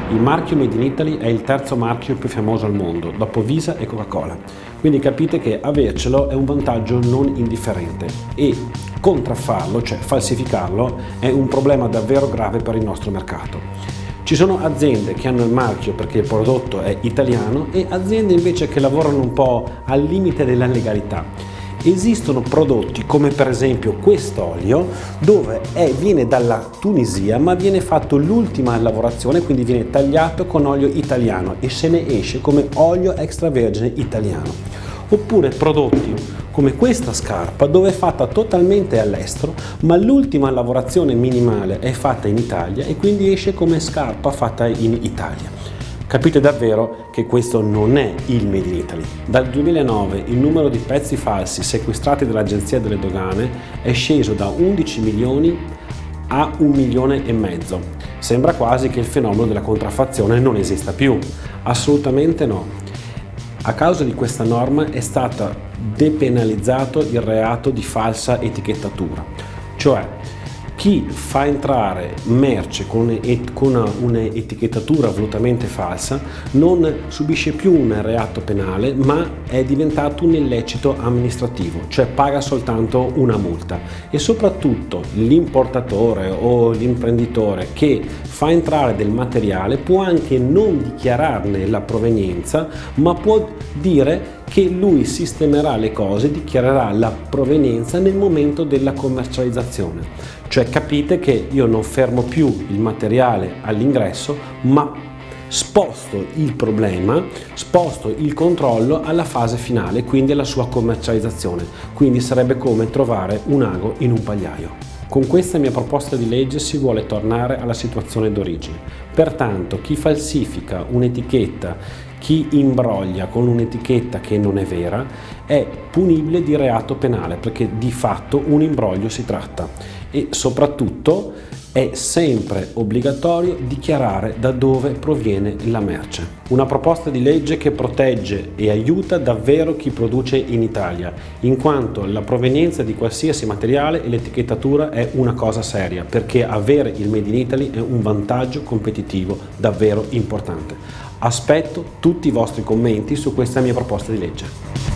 Il marchio Made in Italy è il terzo marchio più famoso al mondo, dopo Visa e Coca-Cola. Quindi capite che avercelo è un vantaggio non indifferente e contraffarlo, cioè falsificarlo, è un problema davvero grave per il nostro mercato. Ci sono aziende che hanno il marchio perché il prodotto è italiano e aziende invece che lavorano un po' al limite della legalità. Esistono prodotti come per esempio quest'olio dove viene dalla Tunisia ma viene fatto l'ultima lavorazione, quindi viene tagliato con olio italiano e se ne esce come olio extravergine italiano. Oppure prodotti come questa scarpa dove è fatta totalmente all'estero ma l'ultima lavorazione minimale è fatta in Italia e quindi esce come scarpa fatta in Italia. Capite davvero che questo non è il Made in Italy. Dal 2009 il numero di pezzi falsi sequestrati dall'Agenzia delle Dogane è sceso da 11 milioni a 1,5 milioni. Sembra quasi che il fenomeno della contraffazione non esista più. Assolutamente no. A causa di questa norma è stato depenalizzato il reato di falsa etichettatura, cioè chi fa entrare merce con un'etichettatura volutamente falsa non subisce più un reato penale ma è diventato un illecito amministrativo, cioè paga soltanto una multa e soprattutto l'importatore o l'imprenditore che fa entrare del materiale può anche non dichiararne la provenienza ma può dire che lui sistemerà le cose, dichiarerà la provenienza nel momento della commercializzazione. Cioè capite che io non fermo più il materiale all'ingresso, ma sposto il problema, sposto il controllo alla fase finale, quindi alla sua commercializzazione. Quindi sarebbe come trovare un ago in un pagliaio. Con questa mia proposta di legge si vuole tornare alla situazione d'origine. Pertanto chi falsifica un'etichetta, chi imbroglia con un'etichetta che non è vera è punibile di reato penale perché di fatto un imbroglio si tratta e soprattutto è sempre obbligatorio dichiarare da dove proviene la merce. Una proposta di legge che protegge e aiuta davvero chi produce in Italia, in quanto la provenienza di qualsiasi materiale e l'etichettatura è una cosa seria, perché avere il Made in Italy è un vantaggio competitivo davvero importante. Aspetto tutti i vostri commenti su questa mia proposta di legge.